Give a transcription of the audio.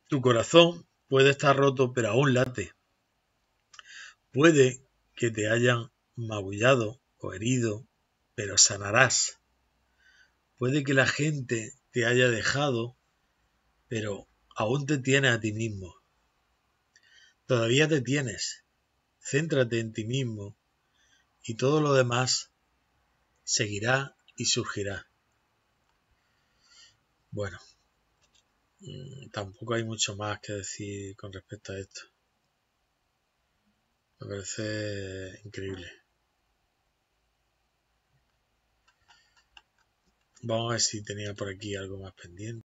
Tu corazón puede estar roto, pero aún late. Puede que te hayan magullado o herido, pero sanarás. Puede que la gente te haya dejado, pero aún te tienes a ti mismo. Todavía te tienes. Céntrate en ti mismo y todo lo demás seguirá y surgirá. Bueno, tampoco hay mucho más que decir con respecto a esto. Me parece increíble. Vamos a ver si tenía por aquí algo más pendiente.